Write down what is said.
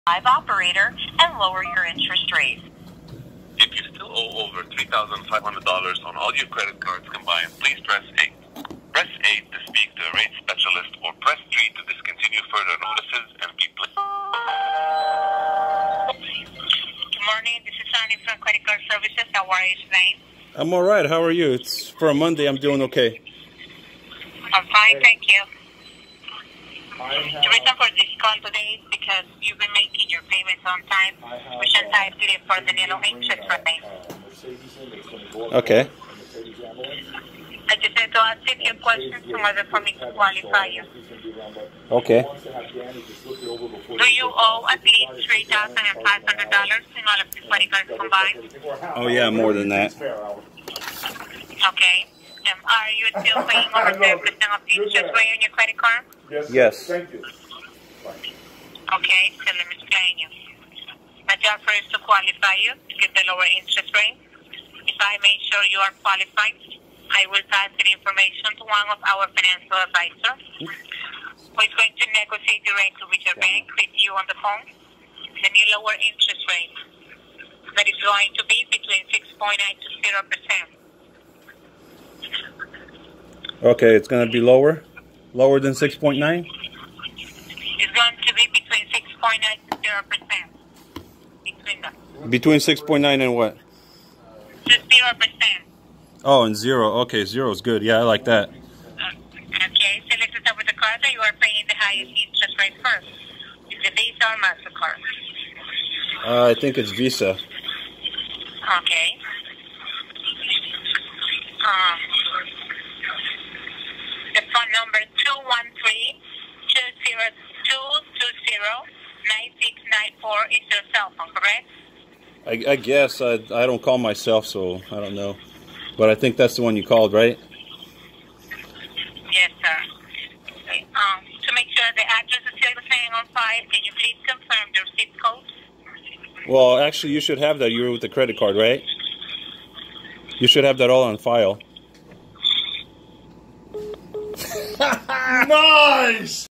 live operator and lower your interest rate. If you still owe over $3,500 on all your credit cards combined, please press 8. Press 8 to speak to a rate specialist, or press 3 to discontinue further notices and be pleased. Good morning, this is Sonny from Credit Card Services. How are you today? I'm all right. How are you? It's for a Monday. I'm doing okay. I'm fine, thank you. The reason for this call today is because you've been making your payments on time, which entitled you for the low interest rate. Okay. I just need to ask you a few questions in order for me to qualify you. Okay. Do you owe at least $3,500 in all of the credit cards combined? Oh, yeah, more than that. Okay. Are you still paying over 10% of the interest rate on your credit card? Yes. Okay, so let me explain you. My job first is to qualify you to get the lower interest rate. If I make sure you are qualified, I will pass the information to one of our financial advisors, who is going to negotiate directly with your bank, with you on the phone, the new lower interest rate. That is going to be between 6.9 to 0%. Okay, it's going to be lower? Lower than 6.9? It's going to be between 6.9 to 0%. Between them. Between 6.9 and what? To 0%. Oh, and 0. Okay, 0 is good. Yeah, I like that. Okay, so let's start with the card that you are paying the highest interest rate first. Is it Visa or MasterCard? I think it's Visa. Okay. The phone number 213-202-9694 is your cell phone, correct? I guess. I don't call myself, so I don't know. But I think that's the one you called, right? Yes, sir. Okay. To make sure the address is still the same on file, can you please confirm your zip code? Well, actually, you should have that. You were with the credit card, right? You should have that all on file. Nice!